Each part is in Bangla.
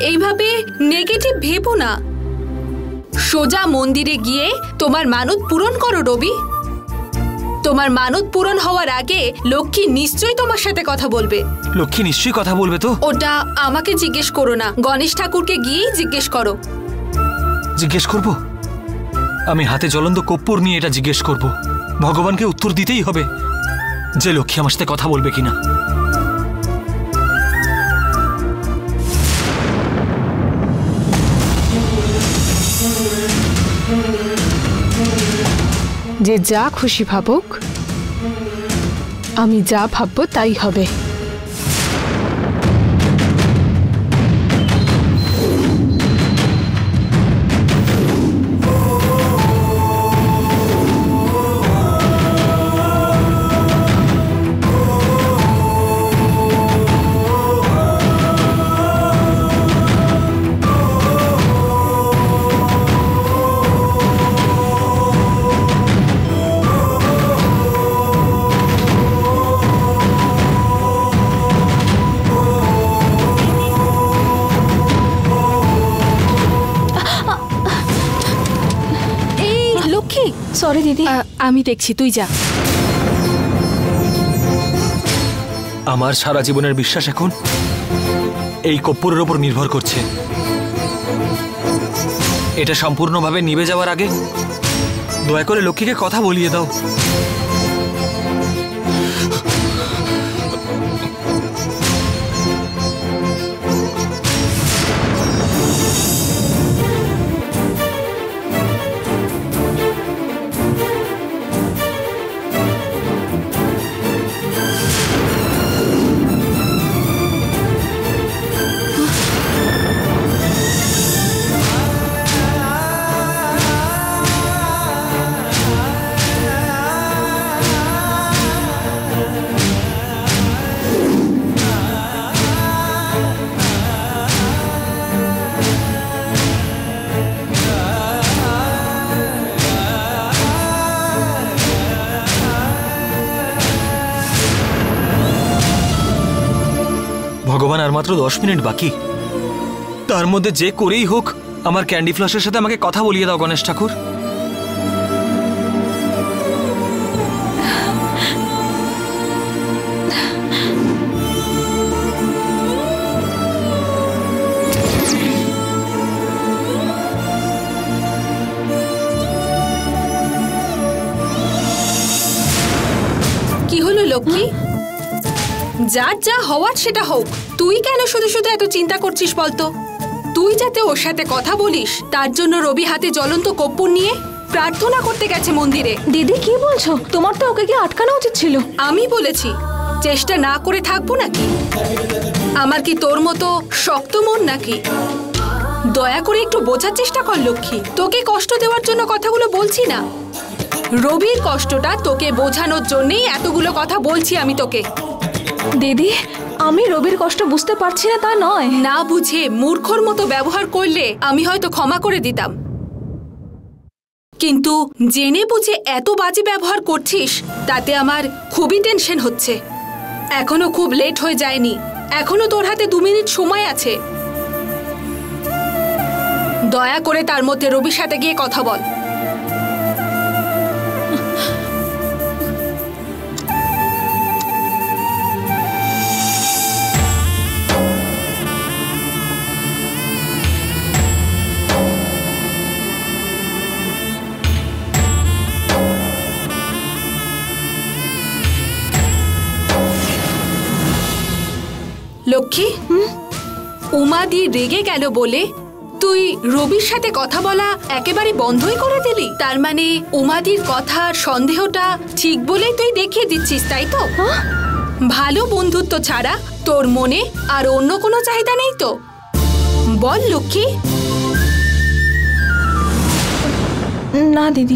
এইভাবে নেগেটিভ ভেবো না। সোজা মন্দিরে গিয়ে তোমার মানত পূরণ করো রবি। তোমার মানত পূরণ হওয়ার আগে লক্ষ্মী নিশ্চয়ই তোমার সাথে কথা বলবে। লক্ষ্মী নিশ্চয়ই কথা বলবে তো? ওটা আমাকে জিজ্ঞেস করো না, গণেশ ঠাকুরকে গিয়েই জিজ্ঞেস করো। জিজ্ঞেস করব? আমি হাতে জ্বলন্ত কর্পূর নিয়ে এটা জিজ্ঞেস করব। ভগবানকে উত্তর দিতেই হবে যে লক্ষ্মী আমার সাথে কথা বলবে কিনা। যে যা খুশি ভাবুক, আমি যা ভাববো তাই হবে। সরি দিদি, আমি দেখছি, তুই যা। আমার সারা জীবনের বিশ্বাস এখন এই কর্পূরের উপর নির্ভর করছে। এটা সম্পূর্ণভাবে নিভে যাওয়ার আগে দয়া করে লক্ষ্মীকে কথা বলিয়ে দাও। ভগবান, আর মাত্র 10 মিনিট বাকি। তার মধ্যে যে করেই হোক আমার ক্যান্ডি ফ্লাশের সাথে আমাকে কথা বলিয়ে দাও গণেশ ঠাকুর। কি হলো লক্ষ্মী? যার যা হওয়ার সেটা হোক, তুই কেন শুধু শুধু এত চিন্তা করছিস বলতো? তুই যাতে ওর সাথে কথা বলিস তার জন্য রবি হাতে জ্বলন্ত কর্পূর নিয়ে প্রার্থনা করতে গেছে মন্দিরে। দিদি কি বলছো? তোমার তো ওকে কি আটকানো উচিত ছিল। আমি বলেছি চেষ্টা না করে থাকবো নাকি? আমার কি তোর মতো শক্ত মন নাকি? দয়া করে একটু বোঝার চেষ্টা কর লক্ষ্মী। তোকে কষ্ট দেওয়ার জন্য কথাগুলো বলছি না, রবির কষ্টটা তোকে বোঝানোর জন্যই এতগুলো কথা বলছি আমি তোকে। দিদি, আমি রবির কষ্ট বুঝতে পারছি না তা নয়। না বুঝে মূর্খর মতো ব্যবহার করলে আমি হয়তো ক্ষমা করে দিতাম, কিন্তু জেনে বুঝে এত বাজে ব্যবহার করছিস তাতে আমার খুবই টেনশন হচ্ছে। এখনো খুব লেট হয়ে যায়নি, এখনো তোর হাতে 2 মিনিট সময় আছে। দয়া করে তার মধ্যে রবির সাথে গিয়ে কথা বল। লক্ষ্মী, উমাদি রেগে গেল বলে তুই রবির সাথে কথা বলা একেবারে বন্ধই করে দিলি? তার মানে উমাদির কথার সন্দেহটা ঠিক বলেই তুই দেখিয়ে দিচ্ছিস, তাই তো? ভালো বন্ধুত্ব ছাড়া তোর মনে আর অন্য কোনো চাহিদা নেই তো? বল লক্ষ্মী। না দিদি।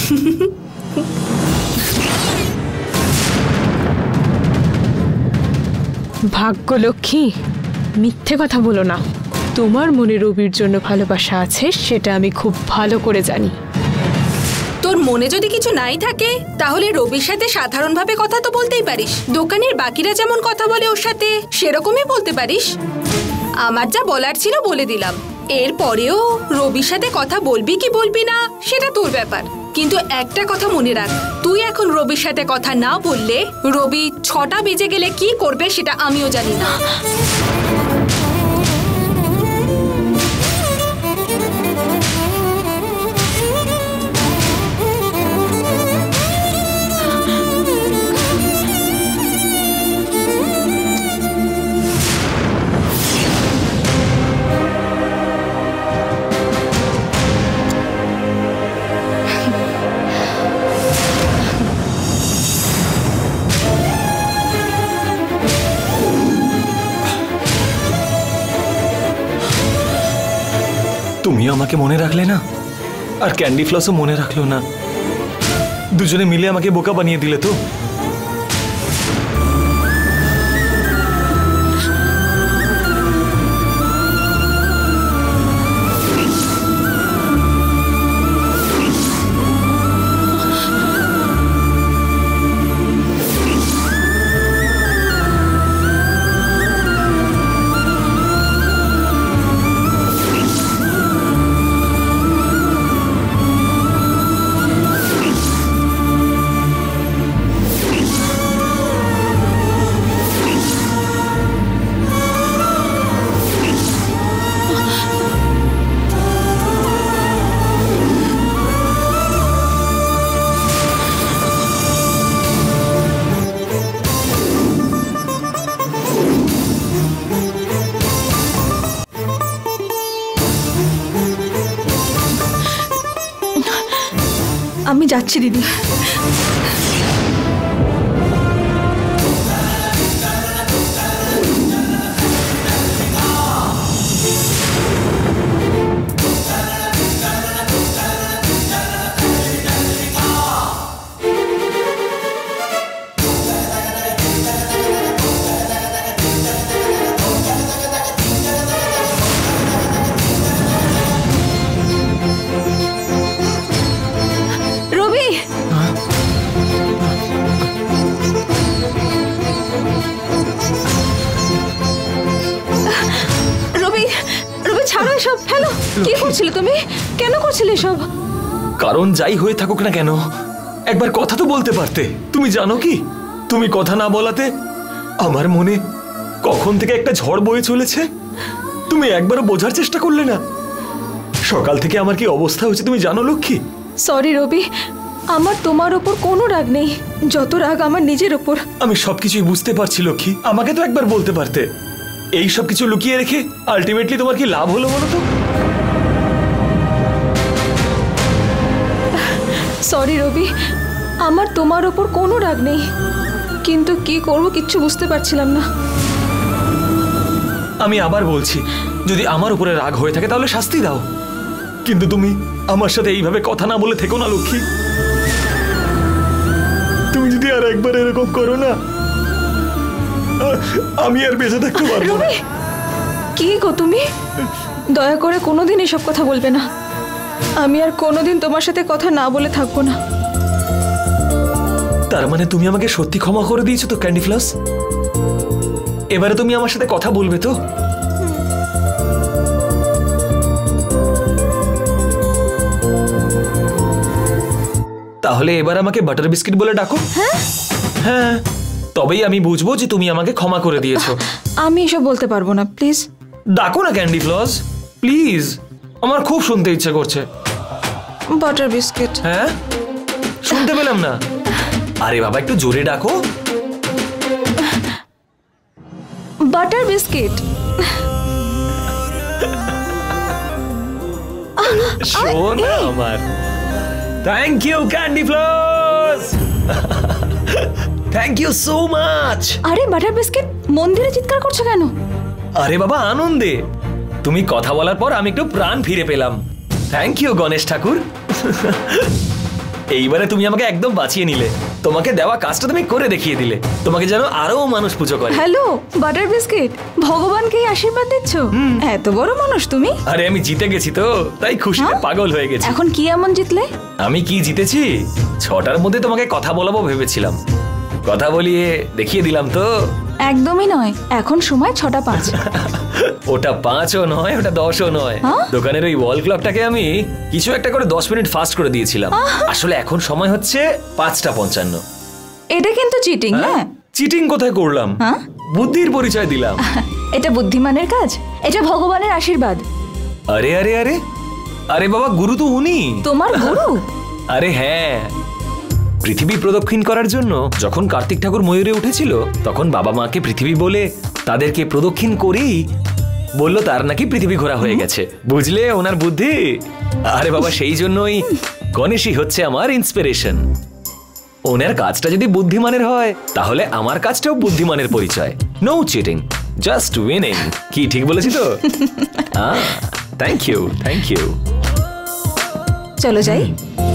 ভাগ্য লক্ষ্মী, মিথ্যে কথা বলো না। তোমার মনে রবির জন্য ভালোবাসা আছে সেটা আমি খুব ভালো করে জানি। তোর মনে যদি কিছু নাই থাকে তাহলে রবির সাথে সাধারণভাবে কথা তো বলতেই পারিস। দোকানের বাকিরা যেমন কথা বলে ওর সাথে সেরকমই বলতে পারিস। আমার যা বলার ছিল বলে দিলাম। এরপরেও রবির সাথে কথা বলবি কি বলবি না সেটা তোর ব্যাপার, কিন্তু একটা কথা মনে রাখ, তুই এখন রবির সাথে কথা না বললে রবি 6টা বেজে গেলে কি করবে সেটা আমিও জানি না। তুমি আমাকে মনে রাখলে না, আর ক্যান্ডি ফ্লসও মনে রাখলো না। দুজনে মিলে আমাকে বোকা বানিয়ে দিলে তো। আমি যাচ্ছি দিদি। কি করছিলে তুমি? কেন করছিলে সব? কারণ যাই হয়ে থাকুক না কেন, একবার কথা তো বলতে পারতে। তুমি জানো কি, তুমি কথা না বলাতে আমার মনে কখন থেকে একটা ঝড় বয়ে চলেছে। তুমি একবারও বোঝার চেষ্টা করলে না সকাল থেকে আমার কি অবস্থা হয়েছে তুমি জানো লক্ষ্মী? সরি রবি, আমার তোমার ওপর কোনো রাগ নেই, যত রাগ আমার নিজের ওপর। আমি সবকিছুই বুঝতে পারছি লক্ষ্মী, আমাকে তো একবার বলতে পারতে। এই সব কিছু লুকিয়ে রেখে আলটিমেটলি তোমার কি লাভ হলো বলো তো? সরি রবি, আমার তোমার ওপর কোনো রাগ নেই, কিন্তু কি করব কিচ্ছু বুঝতে পারছিলাম না। আমি আবার বলছি, যদি আমার উপরে রাগ হয়ে থাকে তাহলে শাস্তি দাও, কিন্তু তুমি আমার সাথে এইভাবে কথা না বলে থেকো না লক্ষ্মী। তুমি যদি আর একবার এরকম করো না, আমি আর বেঁচে থাকতে পারবো না। কি গো তুমি, দয়া করে কোনোদিন এসব কথা বলবে না। আমি আর কোনোদিন তোমার সাথে কথা না বলে থাকবো না। তার মানে তুমি আমাকে সত্যি ক্ষমা করে দিয়েছো তো ক্যান্ডি ফ্লাস? এবারে তুমি আমার সাথে কথা বলবে তো? তাহলে এবার আমাকে বাটার বিস্কিট বলে ডাকো। হ্যাঁ হ্যাঁ, তবেই আমি বুঝবো যে তুমি আমাকে ক্ষমা করে দিয়েছো। আমি এসব বলতে পারবো না, প্লিজ ডাকো না ক্যান্ডি ফ্লস, প্লিজ, আমার খুব শুনতে ইচ্ছে করছে। Butter biscuit. হ্যাঁ, শুনতে পেলাম না। আরে বাবা, একটু জোরে ডাকো। Butter biscuit. শোনা আমার। Thank you candy floss, thank you so much. আরে বাটার বিস্কিট, মন্দিরে চিৎকার করছো কেন? আরে বাবা, আনন্দে। তুমি কথা বলার পর আমি একটু প্রাণ ফিরে পেলাম। থ্যাংক ইউ গণেশ ঠাকুর। এইবারে তুমি আমাকে একদম বাঁচিয়ে নিলে। তোমাকে দেওয়া কাজটা তুমি করে দেখিয়ে দিলে। তোমাকে যেন আরো মানুষ পুজো করে। হ্যালো বাটার বিস্কিট, ভগবানকে আশীর্বাদ দিচ্ছ? এত বড় মানুষ তুমি। আরে আমি জিতে গেছি তো, তাই খুশিতে পাগল হয়ে গেছি। এখন কি এমন জিতলে? আমি কি জিতেছি? 6টার মধ্যে তোমাকে কথা বলাবো ভেবেছিলাম, কথা বলিয়ে দেখিয়ে দিলাম তো। একদমই নয়, এখন সময় 6:05। ওটা 5ও নয়, ওটা 10ও নয়। দোকানের ওই ওয়াল ক্লকটাকে আমি কিছু একটা করে 10 মিনিট ফাস্ট করে দিয়েছিলাম। আসলে এখন সময় হচ্ছে 5:55। এটা কিন্তু চিটিং। হ্যাঁ, চিটিং কোথায় করলাম? বুদ্ধির পরিচয় দিলাম। এটা বুদ্ধিমানের কাজ, এটা ভগবানের আশীর্বাদ। আরে আরে আরে আরে বাবা, গুরু তো উনি। তোমার গুরু? আরে হ্যাঁ, পৃথিবী প্রদক্ষিণ করার জন্য যখন কার্তিক ঠাকুর ময়ূরে উঠেছিল তখন বাবা মাকে পৃথিবী বলে তাদেরকে প্রদক্ষিণ করেই বলল তার নাকি পৃথিবী ঘোরা হয়ে গেছে। বুঝলে ওনার বুদ্ধি? আরে বাবা, সেই জন্যই গণেশই হচ্ছে আমার ইন্সপিরেশন। ওনার কাজটা যদি বুদ্ধিমানের হয় তাহলে আমার কাজটাও বুদ্ধিমানের পরিচয়। No cheating, just winning. কি ঠিক বলেছি তো? Thank you, thank you. চলো যাই।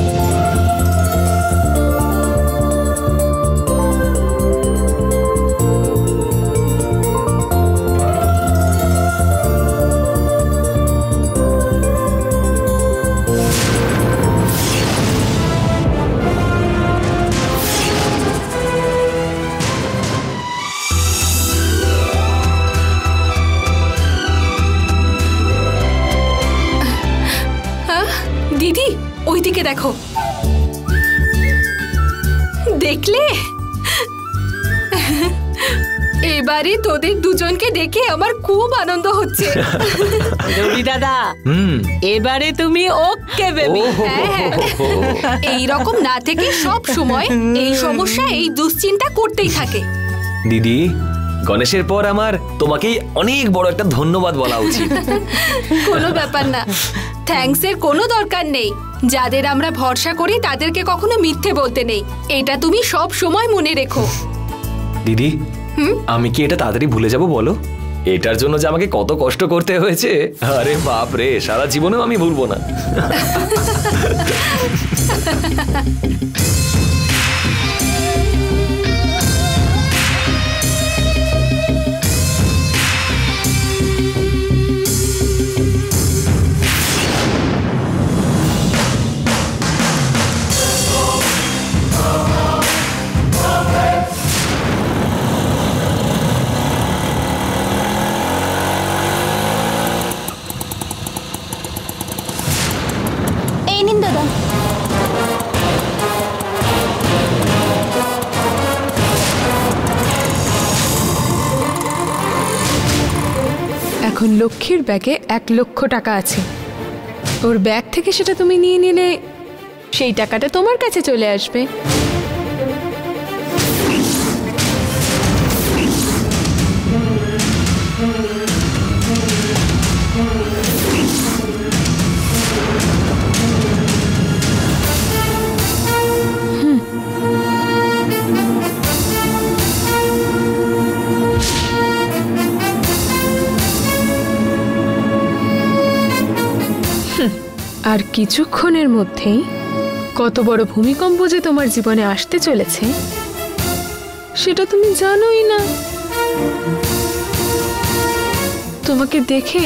দিদি, ওইদিকে দেখো। দেখলে? এবারে তোদের দুজনকে দেখে আমার খুব আনন্দ হচ্ছে। রবি দাদা, এবারে তুমি ওকে বেবি। এই রকম না থেকে সব সময় এই সমস্যা, এই দুশ্চিন্তা করতেই থাকে। দিদি, গণেশের পর আমার তোমাকেই অনেক বড় একটা ধন্যবাদ বলা উচিত। কোনো ব্যাপার না, থ্যাঙ্কস এর কোনো দরকার নেই। যাদের আমরা ভরসা করি তাদেরকে কখনো মিথ্যে বলতে নেই, এটা তুমি সব সময় মনে রেখো। দিদি, আমি কি এটা তাড়াতাড়ি ভুলে যাব বলো? এটার জন্য যে আমাকে কত কষ্ট করতে হয়েছে, আরে বাপ রে, সারা জীবনেও আমি ভুলবো না। এখন লক্ষ্মীর ব্যাগে 1 লক্ষ টাকা আছে। ওর ব্যাগ থেকে সেটা তুমি নিয়ে নিলে সেই টাকাটা তোমার কাছে চলে আসবে। আর কিছুক্ষণের মধ্যেই কত বড় ভূমিকম্প যে তোমার জীবনে আসতে চলেছে সেটা তুমি জানোই না। তোমাকে দেখে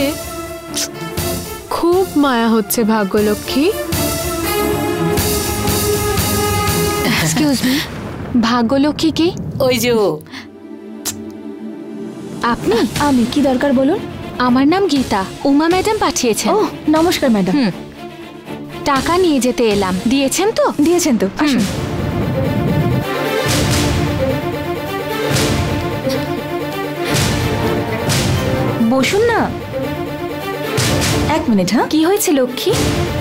খুব মায়া হচ্ছে ভাগ্যলক্ষ্মী। এক্সকিউজ মি, ভাগ্যলক্ষ্মী কি? ওই যে আপনি? আমি, কি দরকার বলুন? আমার নাম গীতা, উমা ম্যাডাম পাঠিয়েছেন। ও নমস্কার ম্যাডাম। টাকা নিয়ে যেতে এলাম। দিয়েছেন তো? দিয়েছেন তো, আসুন। বসুন না। 1 মিনিট। হ্যাঁ, কি হয়েছে লক্ষ্মী?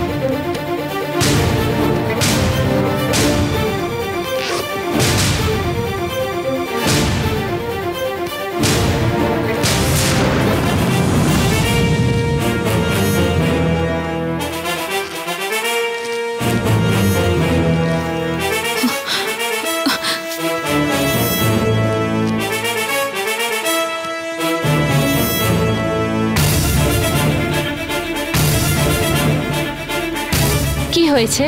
কি হয়েছে?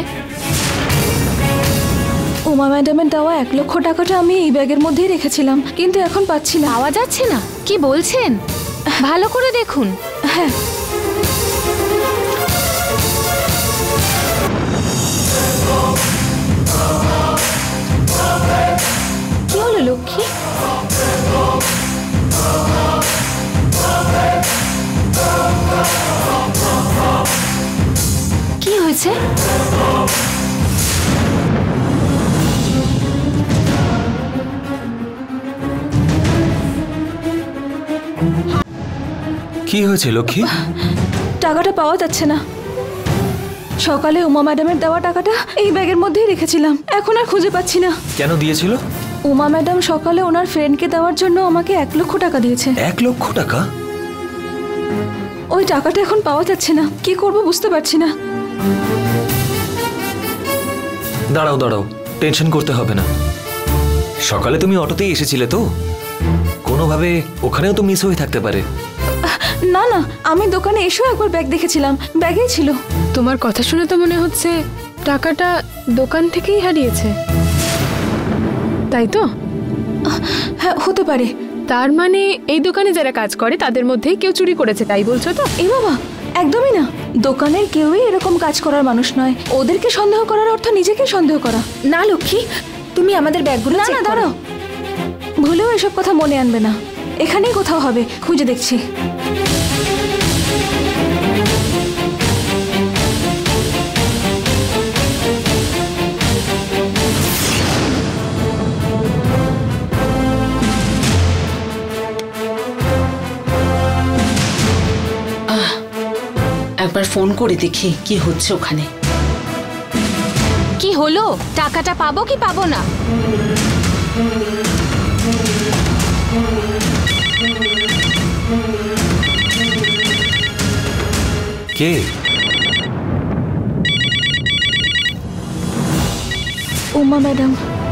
উমা ম্যাডামের দেওয়া 1 লক্ষ টাকাটা আমি এই ব্যাগের মধ্যেই রেখেছিলাম, কিন্তু এখন পাচ্ছি না। পাওয়া যাচ্ছে না? কি বলছেন? ভালো করে দেখুন। হ্যাঁ, কি হলো লক্ষ্মী? হয়েছে? কি হয়েছে লক্ষ্মী? টাকাটা পাওয়া যাচ্ছে না। সকালে উমা ম্যাডামের দেওয়া টাকাটা এই ব্যাগের মধ্যেই রেখেছিলাম, এখন আর খুঁজে পাচ্ছি না। কেন দিয়েছিল? উমা ম্যাডাম সকালে ওনার ফ্রেন্ডকে দেওয়ার জন্য আমাকে 1 লক্ষ টাকা দিয়েছে। 1 লক্ষ টাকা? ওই টাকাটা এখন পাওয়া যাচ্ছে না, কি করব বুঝতে পারছি না। দাঁড়াও দাঁড়াও, টেনশন করতে হবে না। সকালে তুমি অটোতেই এসেছিলে তো, কোনোভাবে ওখানেও তো মিস হয়ে থাকতে পারে। না না, আমি দোকানে এসেও একবার ব্যাগ দেখেছিলাম, ব্যাগেই ছিল। তোমার কথা শুনে তো মনে হচ্ছে টাকাটা দোকান থেকেই হারিয়েছে, তাই তো? হ্যাঁ, হতে পারে। তার মানে এই দোকানে যারা কাজ করে তাদের মধ্যেই কেউ চুরি করেছে, তাই বলছো তো? এ বাবা, একদমই না। দোকানের কেউই এরকম কাজ করার মানুষ নয়। ওদেরকে সন্দেহ করার অর্থ নিজেকে সন্দেহ করা। না লক্ষ্মী, তুমি আমাদের ব্যাগগুলো চেক করো। দাঁড়াও, ভুলেও এসব কথা মনে আনবে না। এখানেই কোথাও হবে, খুঁজে দেখছি। একবার ফোন করে দেখি কি হচ্ছে ওখানে। কি হলো? টাকাটা পাবো কি পাবো না? কে? উমা ম্যাডাম।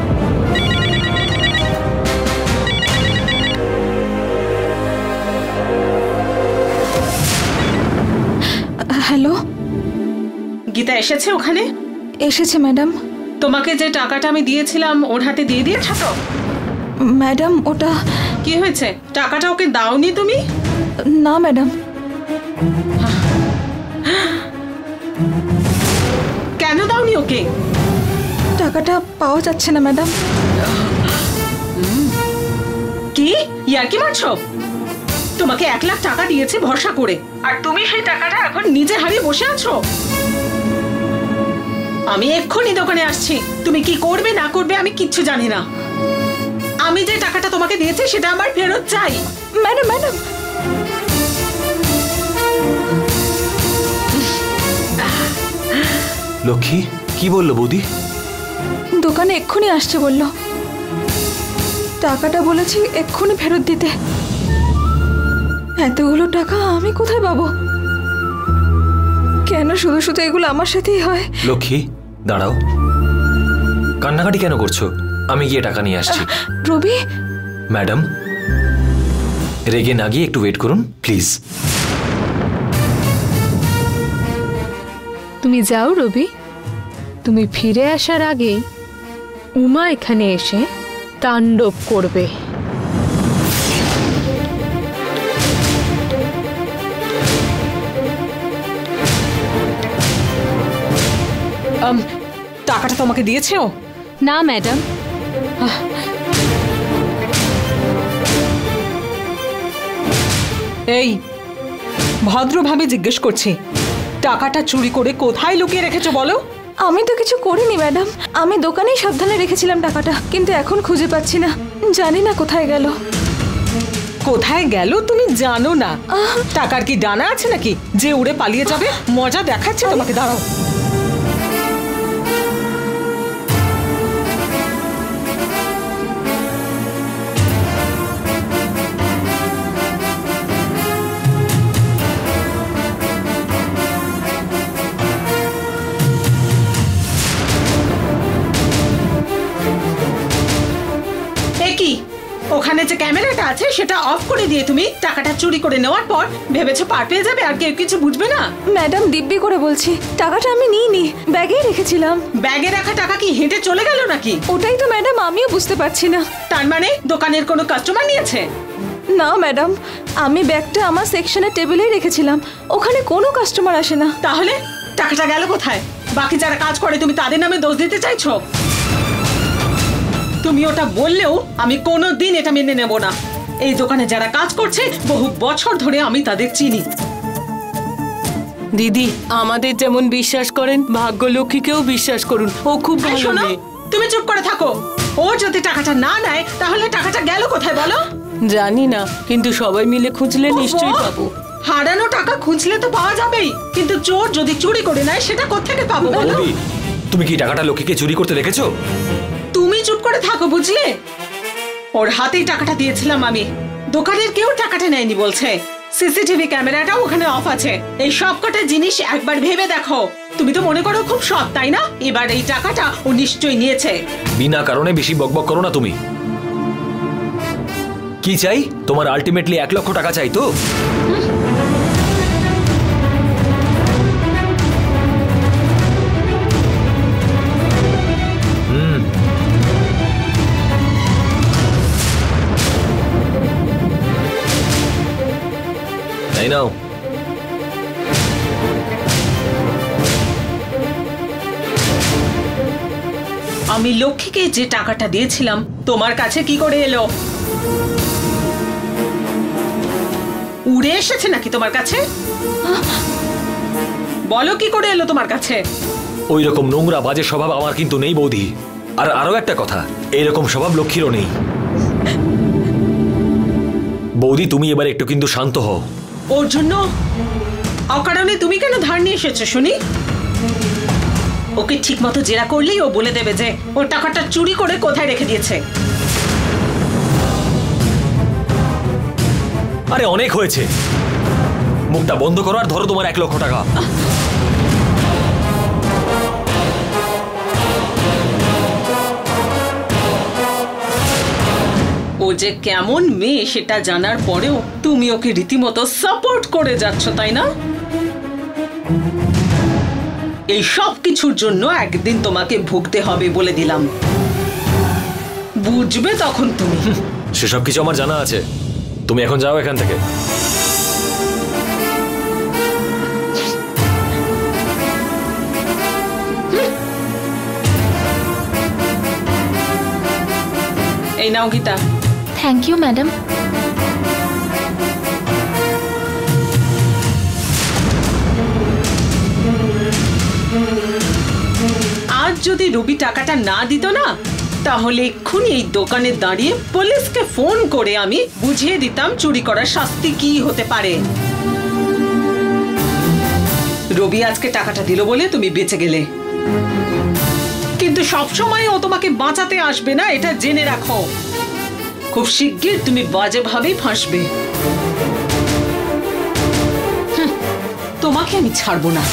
হ্যালো। গীতা এসেছে ওখানে? এসেছে ম্যাডাম। তোমাকে যে টাকাটা আমি দিয়েছিলাম ওর হাতে দিয়ে দিয়েছো তো? ম্যাডাম, ওটা কি হয়েছে? টাকাটা ওকে দাওনি তুমি? না ম্যাডাম। কেন দাওনি ওকে? টাকাটা পাওয়া যাচ্ছে না ম্যাডাম। কি ইয়ার্কি মারছো? তোমাকে 1 লাখ টাকা দিয়েছে ভরসা করে, আর তুমি সেই টাকাটা এখন নিজে হারিয়ে বসে আছো। আমি এক্ষুনি দোকানে আসছি, তুমি কি করবে না করবে আমি কিচ্ছু জানি না। আমি যে টাকাটা তোমাকে দিয়েছি সেটা আমার ফেরত চাই। ম্যাডাম ম্যাডাম, লক্ষ্মী কি বললো বৌদি? দোকানে এক্ষুনি আসছে বললো। টাকাটা বলেছি এক্ষুনি ফেরত দিতে। এতগুলো টাকা আমি কোথায় পাবো? কেন শুধু শুধু এগুলো আমার সাথেই হয়? লক্ষ্মী দাঁড়াও, কান্নাকাটি কেন করছো? আমি গিয়ে টাকা নিয়ে আসছি। রবি। ম্যাডাম, রেগে না গিয়ে একটু ওয়েট করুন প্লিজ। তুমি যাও রবি, তুমি ফিরে আসার আগে উমা এখানে এসে তাণ্ডব করবে। টাকাটা তোমাকে দিয়েছে ও? না ম্যাডাম। এই ভদ্রভাবে জিজ্ঞেস করছি, টাকাটা চুরি করে কোথায় লুকিয়ে রেখেছো বলো? আমি তো কিছু করিনি ম্যাডাম, আমি দোকানেই সাবধানে রেখেছিলাম টাকাটা, কিন্তু এখন খুঁজে পাচ্ছি না, জানি না কোথায় গেল। কোথায় গেল তুমি জানো না? টাকার কি ডানা আছে নাকি যে উড়ে পালিয়ে যাবে? মজা দেখাচ্ছে তোমাকে, দাঁড়াও। ওখানে যে ক্যামেরাটা আছে সেটা অফ করে দিয়ে তুমি টাকাটা চুরি করে নেওয়ার পর ভেবেছো পার পেয়ে যাবে আর কেউ কিছু বুঝবে না? ম্যাডাম দিব্যি করে বলছি, টাকাটা আমি নিইনি, ব্যাগেই রেখেছিলাম। ব্যাগে রাখা টাকা কি হেঁটে চলে গেল নাকি? ওটাই তো ম্যাডাম আমিও বুঝতে পারছি না। তার মানে দোকানের কোনো কাস্টমার নিয়েছে? না ম্যাডাম, আমি ব্যাগটা আমার সেকশনের টেবিলেই রেখেছিলাম, ওখানে কোনো কাস্টমার আসে না। তাহলে টাকাটা গেল কোথায়? বাকি যারা কাজ করে তুমি তাদের নামে দোষ দিতে চাইছো? তুমি ওটা বললেও আমি কোনোদিন এটা মেনে নেব না। এই দোকানে যারা কাজ করছে বহু বছর ধরে আমি তাদের চিনি। দিদি আমাদের যেমন বিশ্বাস করেন ভাগ্যলক্ষ্মীকেও বিশ্বাস করুন, ও খুব এই ভালো শোনো, মেয়ে। তুমি চুপ করে থাকো। ও যদি টাকাটা না নেয় তাহলে টাকাটা গেল কোথায় বলো? জানি না, কিন্তু সবাই মিলে খুঁজলে নিশ্চয়ই পাবো। হারানো টাকা খুঁজলে তো পাওয়া যাবেই, কিন্তু চোর যদি চুরি করে নেয় সেটা কোত্থেকে পাবো বলো? বৌদি, তুমি কি টাকাটা লক্ষ্মীকে চুরি করতে দেখেছো? তুমি চুপ করে থাকো বুঝলে। ওর হাতেই টাকাটা দিয়েছিলাম আমি। দোকানের কেউ টাকাটা নেয়নি বলছে। সিসিটিভি ক্যামেরাটাও ওখানে অফ আছে। এই সব কটা জিনিস একবার ভেবে দেখো। তুমি তো মনে করো খুব সৎ, তাই না? এবার এই টাকাটা ও নিশ্চয়ই নিয়েছে। বিনা কারণে বেশি বকবক করো না তুমি। কি চাই তোমার? আলটিমেটলি 1 লক্ষ টাকা চাই তো? তাই নাও। আমি লক্ষ্মীকে যে টাকাটা দিয়েছিলাম তোমার কাছে কি করে এলো? উড়ে এসেছে নাকি তোমার কাছে? বলো কি করে এলো তোমার কাছে? ওই রকম নোংরা বাজে স্বভাব আমার কিন্তু নেই বৌদি। আর আরো একটা কথা, এইরকম স্বভাব লক্ষ্মীরও নেই। বৌদি তুমি এবার একটু কিন্তু শান্ত হও। ওর জন্য অকারণে তুমি কেন ধার নিয়ে এসেছো শুনি? ওকে ঠিক মতো জেরা করলেই ও বলে দেবে যে ওর টাকাটা চুরি করে কোথায় রেখে দিয়েছে। আরে অনেক হয়েছে, মুখটা বন্ধ করো আর ধরো তোমার 1 লক্ষ টাকা। ও যে কেমন মেয়ে সেটা জানার পরেও তুমি ওকে রীতিমতো সাপোর্ট করে যাচ্ছ, তাই না? এই সব কিছুর জন্য একদিন তোমাকে ভুগতে হবে বলে দিলাম, বুঝবে তখন তুমি। সেসব কিছু আমার জানা আছে। তুমি এখন যাও এখান থেকে। এই নাও গীতা। Thank you madam. আজ যদি রবি টাকাটা না দিত না, তাহলে এক্ষুনি এই দোকানে দাঁড়িয়ে পুলিশকে ফোন করে আমি বুঝিয়ে দিতাম চুরি করার শাস্তি কি হতে পারে। রবি আজকে টাকাটা দিল বলে তুমি বেঁচে গেলে, কিন্তু সবসময় ও তোমাকে বাঁচাতে আসবে না, এটা জেনে রাখো। খুব শিগগির তুমি বাজেভাবেই ফাঁসবে। তোমাকে আমি ছাড়বো না।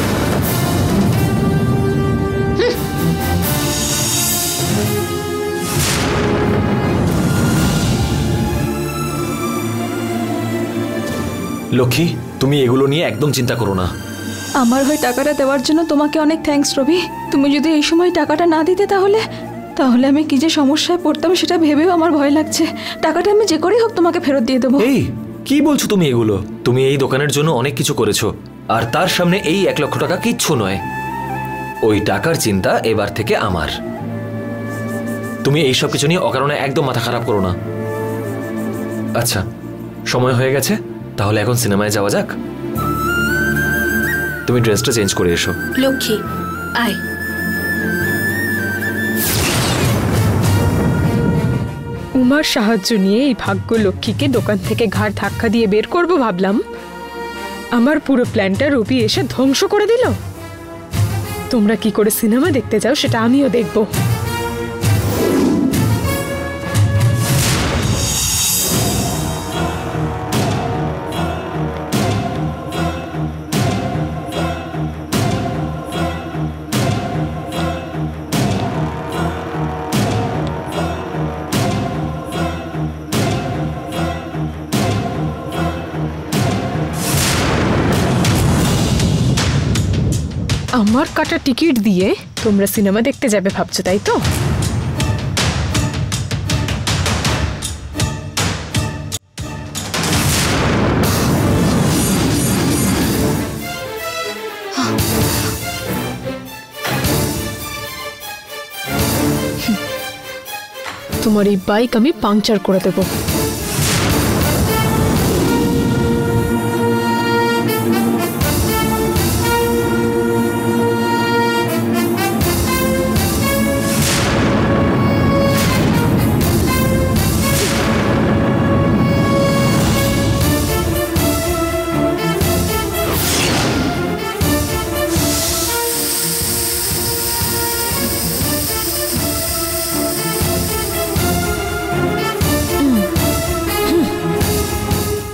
লক্ষ্মী, তুমি এগুলো নিয়ে একদম চিন্তা করো না। আমার হয়ে টাকাটা দেওয়ার জন্য তোমাকে অনেক থ্যাঙ্কস রবি। তুমি যদি এই সময় টাকাটা না দিতে তাহলে আমি কি যে সমস্যায় পড়তাম সেটা ভেবেও আমার ভয় লাগছে। টাকাটা আমি যে করেই হোক তোমাকে ফেরত দিয়ে দেবো। এই কি বলছো তুমি এগুলো? তুমি এই দোকানের জন্য অনেক কিছু করেছো, আর তার সামনে এই 1 লক্ষ টাকা কিচ্ছু নয়। ওই টাকার চিন্তা এবার থেকে আমার। তুমি এইসব কিছু নিয়ে অকারণে একদম মাথা খারাপ করো না। আচ্ছা, সময় হয়ে গেছে, তাহলে এখন সিনেমায় যাওয়া যাক। তুমি ড্রেসটা চেঞ্জ করে এসো। লক্ষ্মী আয়। উমার সাহায্য নিয়ে এই ভাগ্য লক্ষ্মীকে দোকান থেকে ঘাড় ধাক্কা দিয়ে বের করব ভাবলাম, আমার পুরো প্ল্যানটা রবি এসে ধ্বংস করে দিল। তোমরা কি করে সিনেমা দেখতে যাও সেটা আমিও দেখব। আমার কাটা টিকিট দিয়ে তোমরা সিনেমা দেখতে যাবে ভাবছো, তাই তো? তোমার এই বাইক আমি পাংচার করে দেবো।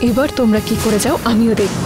এবার তোমরা কি করে যাও আমিও দেখব।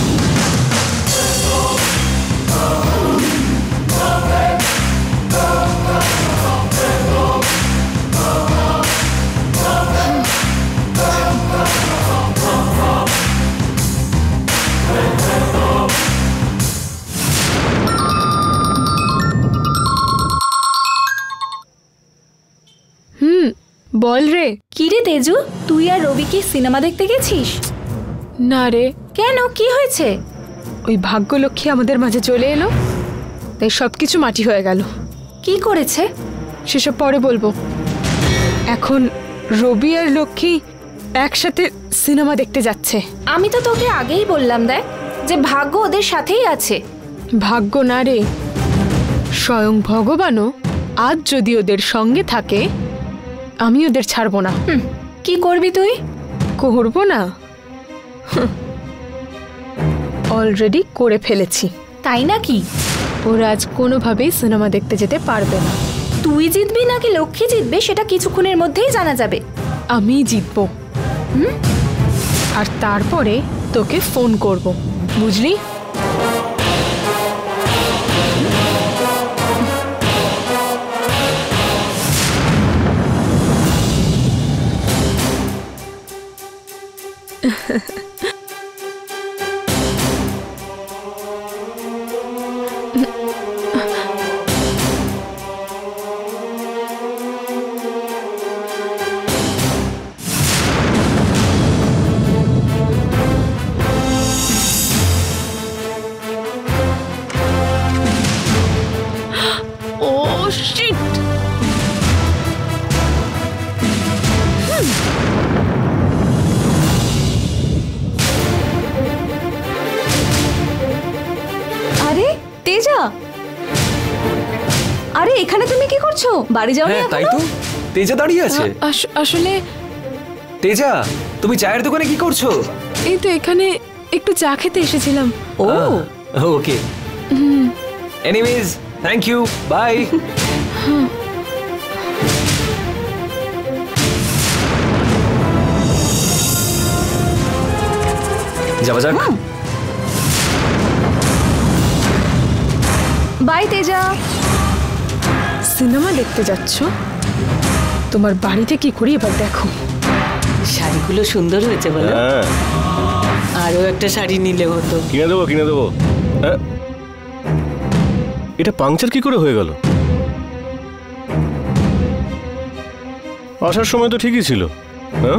বল রে। কি রে তেজু, তুই আর রবি কি সিনেমা দেখতে গেছিস? না রে। কেন, কি হয়েছে? ওই ভাগ্যলক্ষ্মী আমাদের মাঝে চলে এলো, তাই সবকিছু মাটি হয়ে গেল। কি করেছে সেসব পরে বলবো। এখন রবি আর লক্ষ্মী একসাথে সিনেমা দেখতে যাচ্ছে। আমি তো তোকে আগেই বললাম দেখ যে ভাগ্য ওদের সাথেই আছে। ভাগ্য না রে, স্বয়ং ভগবানও আজ যদি ওদের সঙ্গে থাকে আমি ওদের ছাড়বো না। কি করবি তুই? করবো না, অলরেডি করে ফেলেছি। তাই নাকি? ওরা আজ কোনোভাবেই সিনেমা দেখতে যেতে পারবে না। তুই জিতবি নাকি লক্ষ্মী জিতবে সেটা কিছুক্ষণের মধ্যেই জানা যাবে। আমি জিতবো, আর তারপরে তোকে ফোন করব, বুঝলি? Oh shit! আরে তেজা, আরে এখানে তুমি কি করছো? বাড়ি যাও না? তাই তো, তেজা দাঁড়িয়ে আছে। আসলে তেজা, তুমি চায়ের দোকানে কি করছো? এই তো এখানে একটু চা খেতে এসেছিলাম। Oh okay, anyways thank you, bye. যাওয়া যাক। বাই তেজা। সিনেমা দেখতে যাচ্ছ? তোমার বাড়িতে কি করি এবার দেখো। শাড়িগুলো সুন্দর হয়েছে বলো? আরো একটা শাড়ি নিলে হতো। কিনে দেবো কিনে দেবো। এটা পাংচার কি করে হয়ে গেল? আসার সময় তো ঠিকই ছিল। হ্যাঁ,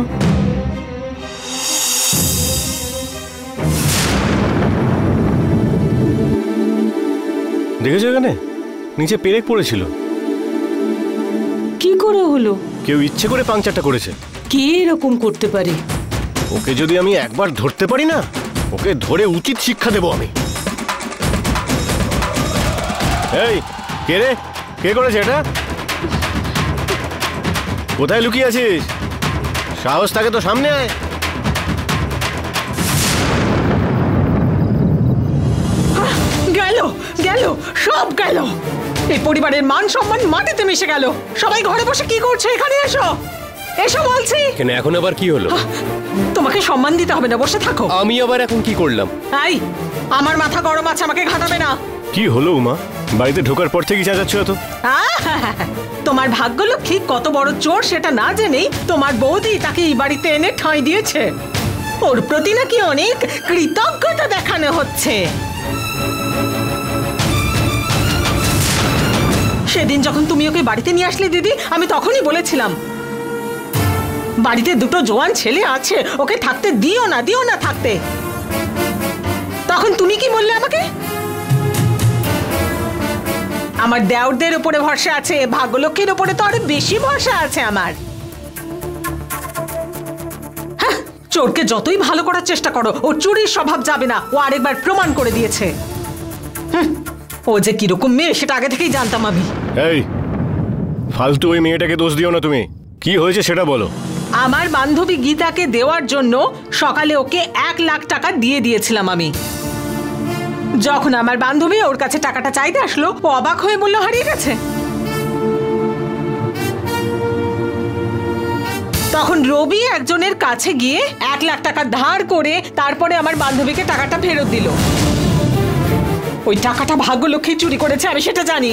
দেখেছো এখানে নিচে পেরেক পড়েছিল। কি করে হলো? কেউ ইচ্ছে করে পাংচারটা করেছে। কে এরকম করতে পারে? ওকে যদি আমি একবার ধরতে পারি না, ওকে ধরে উচিত শিক্ষা দেবো আমি। এই কে রে, কে করেছে এটা? কোথায় লুকিয়ে আছিস? সাহস থাকে তো সামনে আয়। গেল গেল, সব গেল। এই পরিবারের মান সম্মান মাটিতে মিশে গেল। সবাই ঘরে বসে কি করছে? এখানে এসো, এসো বলছি। কেন এখন আবার কি হলো? তোমাকে সম্মান দিতে হবে না, বসে থাকো। আমি আবার এখন কি করলাম? এই, আমার মাথা গরম আছে, আমাকে ঘাটাবে না। কি হলো উমা, বাড়িতে ঢোকার পর থেকে চেঁচাচ্ছ এত? তোমার ভাগ্যলক্ষ্মী কত বড় চোর সেটা না জেনেই তোমার বৌদি তাকে এই বাড়িতে এনে ঠাঁই দিয়েছে। ওর প্রতি নাকি অনেক কৃতজ্ঞতা দেখানো হচ্ছে। সেদিন যখন তুমি ওকে বাড়িতে নিয়ে আসলে দিদি, আমি তখনই বলেছিলাম বাড়িতে দুটো জোয়ান ছেলে আছে, ওকে থাকতে দিও না, দিও না থাকতে। তখন তুমি কি বললে আমাকে? আমার দেওরদের উপরে ভরসা আছে, ভাগ্যলক্ষ্মীর উপরে তো আরো বেশি ভরসা আছে আমার। হ্যাঁ, চোরকে যতই ভালো করার চেষ্টা করো, ও চুরির স্বভাব যাবে না। ও আরেকবার প্রমাণ করে দিয়েছে। ও যে কিরকম মেয়ে সেটা আগে থেকেই জানতাম আমি। এই ফালতু ওই মেয়েটাকে দোষ দিও না তুমি। কি হয়েছে সেটা বলো। আমার বান্ধবী গীতাকে দেওয়ার জন্য সকালে ওকে 1 লাখ টাকা দিয়ে দিয়েছিলাম আমি। যখন আমার বান্ধবী ওর কাছে টাকাটা চাইতে আসলো, ও অবাক হয়ে বলল হারিয়ে গেছে। তখন রবি একজনের কাছে গিয়ে 1 লাখ টাকা ধার করে তারপরে আমার বান্ধবীকে টাকাটা ফেরত দিল। ওই টাকাটা ভাগ্যলক্ষ্মী চুরি করেছে, আমি সেটা জানি।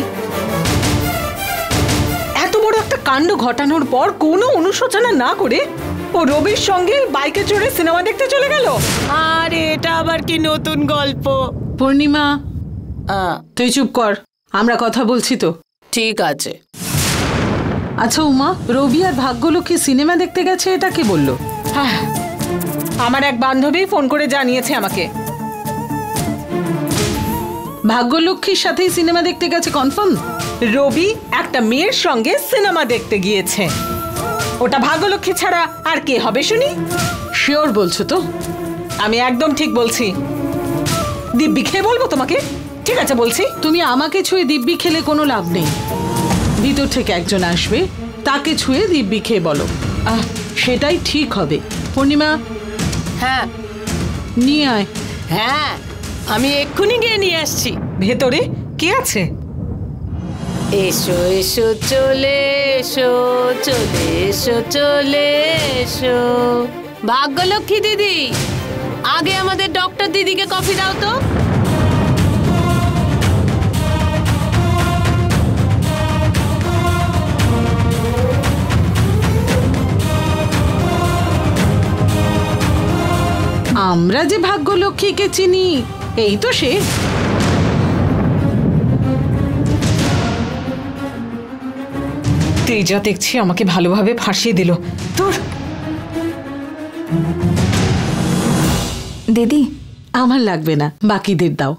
এত বড় একটা কাণ্ড ঘটানোর পর কোনো অনুশোচনা না করে ও রবির সঙ্গে বাইকে চড়ে সিনেমা দেখতে চলে গেল। আর এটা আবার কি নতুন গল্প? পূর্ণিমা, তুই চুপ কর, আমরা কথা বলছি তো। ঠিক আছে। আচ্ছা উমা, রবি আর ভাগ্যলক্ষ্মী সিনেমা দেখতে গেছে, এটা কে বললো? আমার এক বান্ধবী ফোন করে জানিয়েছে আমাকে। ভাগ্যলক্ষ্মীর সাথেই সিনেমা দেখতে গেছে কনফার্ম? রবি একটা মেয়ের সঙ্গে সিনেমা দেখতে গিয়েছে। ওটা ভাগ্যলক্ষ্মী ছাড়া আর কে হবে শুনি? শিওর বলছো তো? আমি একদম ঠিক বলছি। দিব্যি খেয়ে বলবো তোমাকে? ঠিক আছে বলছি। তুমি আমাকে ছুঁয়ে দিব্যি খেলে কোনো লাভ নেই। ভিতর থেকে একজন আসবে, তাকে ছুঁয়ে দিব্যি খেয়ে বলো, সেটাই ঠিক হবে। পূর্ণিমা, হ্যাঁ নিয়ে আয়। হ্যাঁ, আমি এক্ষুনি গিয়ে নিয়ে আসছি। ভেতরে কে আছে? এসো এসো চলে এসো, চলে এসো চলে এসো। ভাগ্যলক্ষ্মী দিদি, আগে আমাদের ডক্টর দিদিকে কফি দাও তো। আমরা যে ভাগ্যলক্ষ্মীকে চিনি, এই তো সে। তেজা দেখছি আমাকে ভালোভাবে ফাঁসিয়ে দিল। তোর দিদি, আমার লাগবে না, বাকিদের দাও।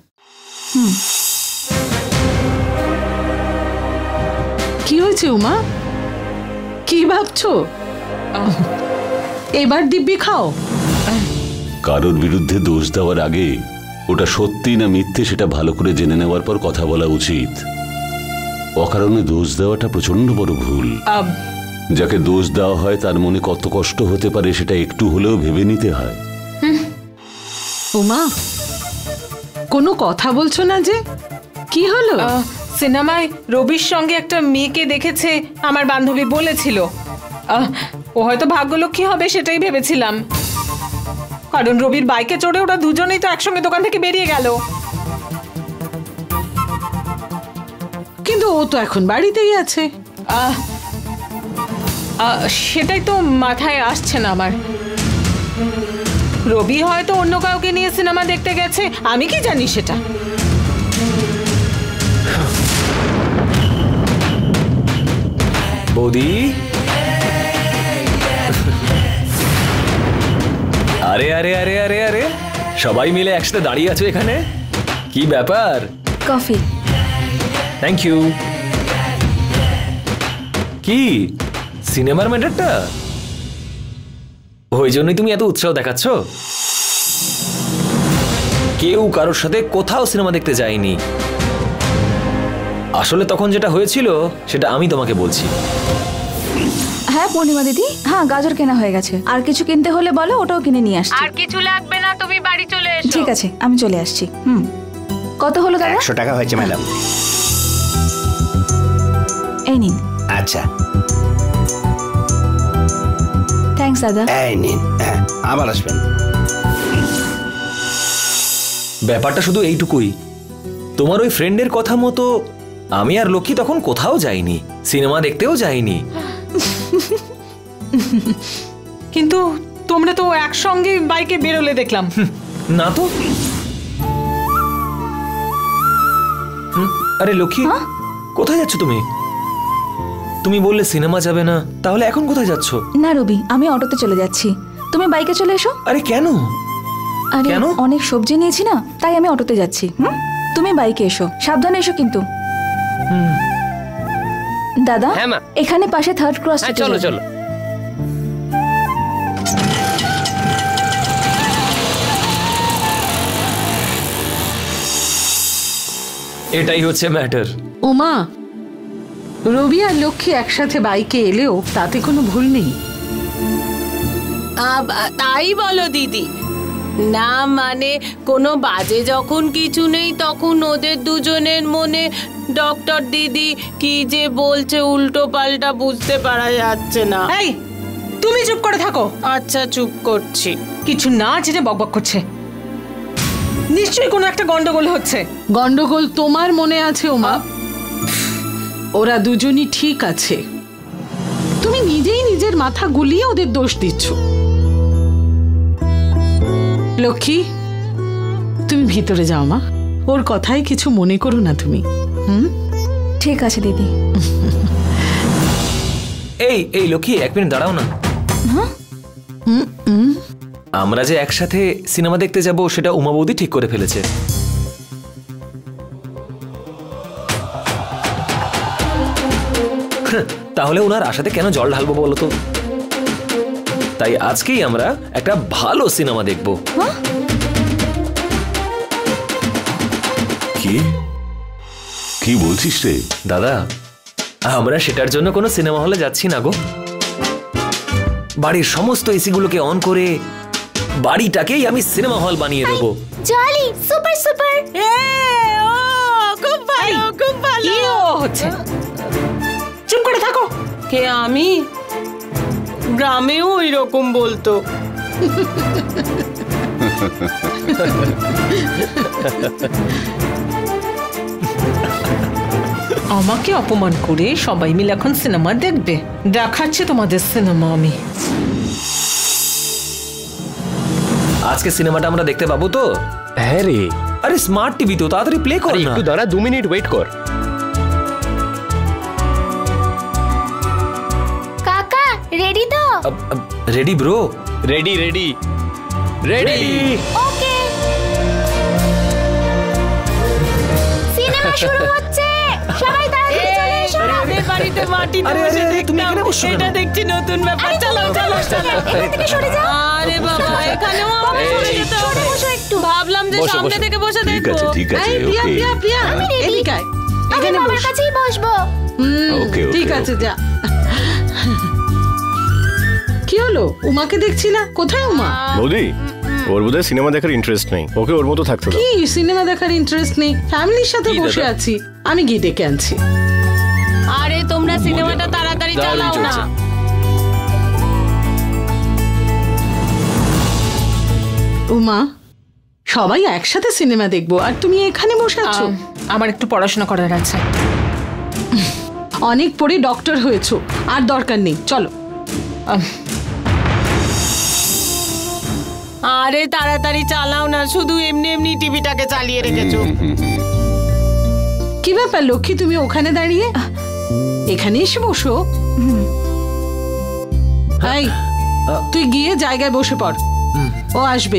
কি হয়েছে উমা? কি ভাবছো? এবার দিব্যি খাও। কারোর বিরুদ্ধে দোষ দেওয়ার আগে ওটা সত্যি না মিথ্যে সেটা ভালো করে জেনে নেওয়ার পর কথা বলা উচিত। অকারণে দোষ দেওয়াটা প্রচন্ড বড় ভুল। যাকে দোষ দেওয়া হয় তার মনে কত কষ্ট হতে পারে সেটা একটু হলেও ভেবে নিতে হয়। উমা, কোনো কথা বলছো না যে? কি হলো? সিনেমায় রবির সঙ্গে একটা মেয়েকে দেখেছে আমার বান্ধবী বলেছিল। ও হয়তো ভাগ্যলক্ষ্মী হবে সেটাই ভেবেছিলাম, কারণ রবির বাইকে চড়ে ওরা দুজনেই তো একসঙ্গে দোকান থেকে বেরিয়ে গেল। কিন্তু ও তো এখন বাড়িতেই আছে। সেটাই তো মাথায় আসছে না আমার। রবি হয়তো অন্য কাউকে নিয়ে সিনেমা দেখতে গেছে, আমি কি জানি সেটা। বৌদি, আরে আরে আরে আরে আরে, সবাই মিলে একসাথে দাঁড়িয়ে আছো এখানে, কি ব্যাপার? কফি। Thank you. কি সিনেমার ম্যাটারটা? ওই জন্যই তুমি এত উৎসাহ দেখাচ্ছ? কেউ কারোর সাথে কোথাও সিনেমা দেখতে যায়নি। আসলে তখন যেটা হয়েছিল সেটা আমি তোমাকে বলছি। হ্যাঁ পূর্ণিমা দিদি, হ্যাঁ গাজর কেনা হয়ে গেছে। আর কিছু কিনতে হলে বলো, ওটাও কিনে নিয়ে আসছি। আর কিছু লাগবে না, তুমি বাড়ি চলে এসো। ঠিক আছে, আমি চলে আসছি। কত হলো দাদা? 100 টাকা হয়েছে ম্যাডাম। এই নিন। আচ্ছা, থ্যাঙ্কস দাদা। এই নিন, আবার আসবেন। ব্যাপারটা শুধু এইটুকুই, তোমার ওই ফ্রেন্ডের কথা মতো আমি আর লক্ষ্মী তখন কোথাও যাইনি, সিনেমা দেখতেও যাইনি। কিন্তু তোমরা তো একসঙ্গে বাইকে বেরোলে দেখলাম। না তো। আরে লক্ষ্মী, কোথায় যাচ্ছ তুমি? তুমি বললে সিনেমা যাবে না, তাহলে এখন কোথায় যাচ্ছ? না রবি, আমি অটোতে চলে যাচ্ছি, তুমি বাইকে চলে এসো। আরে কেন? আরে অনেক সবজি নিয়েছি না, তাই আমি অটোতে যাচ্ছি। তুমি বাইকে এসো, সাবধানে এসো কিন্তু। দাদা, এখানে পাশে থার্ড ক্রস। চলো চলো। এটাই হচ্ছে ম্যাটার। উমা, রবি আর লক্ষ্মী একসাথে বাইকে এলেও তাতে কোনো ভুল নেই। তাই বলো দিদি। না মানে কোনো বাজে যখন কিছু নেই, তখন ওদের দুজনের মনে ডক্টর দিদি কি যে বলছে উল্টো পাল্টা বুঝতে পারা যাচ্ছে না। এই, তুমি চুপ করে থাকো। আচ্ছা চুপ করছি। কিছু না জেনে বকবক করছে। নিশ্চয়ই কোনো একটা গন্ডগোল হচ্ছে। গন্ডগোল তোমার মনে আছে উমা? ওরা দুজনই ঠিক আছে, তুমি নিজেই নিজের মাথা গুলিয়ে ওদের দোষ দিচ্ছ। লক্ষ্মী, তুমি ভিতরে যাও মা, ওর কথায় কিছু মনে করো না তুমি। ঠিক আছে দিদি। এই লক্ষ্মী, 1 মিনিট দাঁড়াও না। আমরা যে একসাথে সিনেমা দেখতে যাব সেটা উমা বৌদি ঠিক করে ফেলেছে। তাহলে ওনার আশাতে কেন জল ঢালবো বলো তো? তাই আজকেই আমরা একটা ভালো সিনেমা দেখব। কি বলছিস রে দাদা? আমরা সেটার জন্য কোনো সিনেমা হলে যাচ্ছি না গো। বাড়ির সমস্ত এসি গুলোকে অন করে বাড়িটাকেই আমি সিনেমা হল বানিয়ে দেবো। Jolly super super. খুব ভালো, খুব ভালো। কি হচ্ছে? চুপ করে থাকো। কে আমি? গ্রামেও এরকম বলতো। আমাকে অপমান করে সবাই মিলে এখন সিনেমা দেখবে? দেখাচ্ছে তোমাদের সিনেমা আমি। আজকে সিনেমাটা আমরা দেখতে পাবো তো? হ্যাঁ রে। আরে স্মার্ট টিভি তো, তাড়াতাড়ি প্লে কর না। একটু দাঁড়া, 2 মিনিট ওয়েট কর। কাকা রেডি তো? Ready bro. Ready ready ready. Okay, cinema শুরু হচ্ছে। সবাই তাড়াতাড়ি চলে এসো। আমাদের বাড়িতে মাটিতে বসে দেখতাম, এটা দেখছি নতুন ব্যাপার। চলো চলো চলো, এখান থেকে সরে যাও। আরে বাবা, এখানেও আমাকে সরে যেতে হবে। বসো একটু। ভাবলাম যে সামনে থেকে বসে ঠিক দেখবো। আছে ঠিক আছে, প্রিয়া ওকে প্রিয়া প্রিয়া, আমি ready। এদিকে আয়। আমি এখানে বাবার বস। কাছেই বসবো। ওকে ঠিক আছে, যা। কি হলো? উমাকে দেখছি না, কোথায় উমা? বৌদি, ওর বোধহয় সিনেমা দেখার ইন্টারেস্ট নেই, ওকে ওর মতো থাকতে দাও। কি সিনেমা দেখার ইন্টারেস্ট নেই? ফ্যামিলির সাথে বসে আছি, আমি গিয়ে ডেকে আনছি। আরে তোমরা সিনেমাটা তাড়াতাড়ি চালাও না। উমা, সবাই একসাথে সিনেমা দেখবো আর তুমি এখানে বসে আছো? আমার একটু পড়াশোনা করার আছে। অনেক পড়ে ডক্টর হয়েছো, আর দরকার নেই, চলো। আরে তাড়াতাড়ি চালাও না, শুধু এমনি এমনি টিভিটাকে চালিয়ে রেখেছো। কি ব্যাপার লক্ষ্মী, তুমি ওখানে দাঁড়িয়ে? এখানে এসে বসো। এই, তুই গিয়ে জায়গায় বসে পড়, ও আসবে।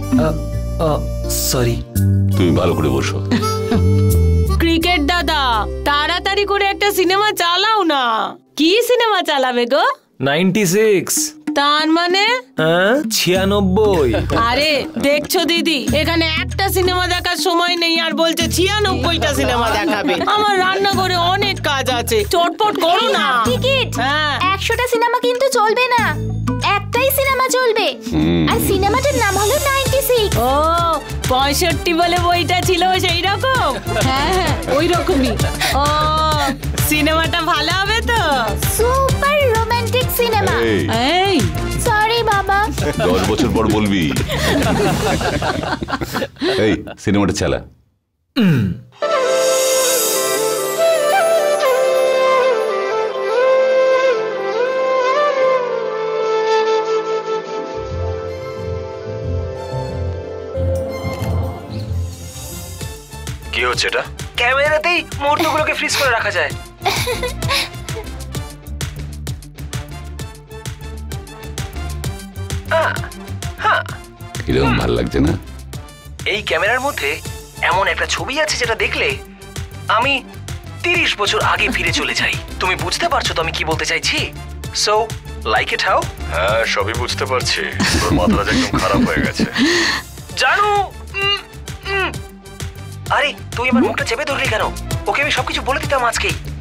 সরি। তুমি ভালো করে বসো। ক্রিকেট দাদা, তাড়াতাড়ি করে একটা সিনেমা চালাও না। কি সিনেমা চালাবে গো? 96। তার মানে 96। আরে দেখছো দিদি, এখানে একটা সিনেমা দেখার সময় নেই আর বলছে 96টা সিনেমা দেখাবে। আমার রান্নাঘরে অনেক কাজ আছে, চটপট করো না। টিকিট হ্যাঁ, 100টা সিনেমা কিন্তু চলবে না, একটাই সিনেমা চলবে। আর সিনেমাটার নাম হলো 96। ও 65 বলে বইটা ছিল সেই রকম? হ্যাঁ হ্যাঁ, ওই রকমই। ও, সিনেমাটা ভালো হবে তো? Super romantic cinema. এই, সরি বাবা। 10 বছর পর বলবি। এই সিনেমাটা চালা। কি হচ্ছে এটা? ক্যামেরাতেই মুহূর্তগুলোকে ফ্রিজ করে রাখা যায়। এরকম ভালো লাগছে না? এই ক্যামেরার মধ্যে এমন একটা ছবি আছে যেটা দেখলে আমি 30 বছর আগে ফিরে চলে যাই। তুমি বুঝতে পারছো তো আমি কি বলতে চাইছি? So like it how? হ্যাঁ, সবই বুঝতে পারছি, তোর মাথাটা একদম খারাপ হয়ে গেছে। জানো, আরে তুই আমার মুখটা চেপে ধরলি কেন? ওকে আমি সবকিছু বলে দিতাম আজকেই।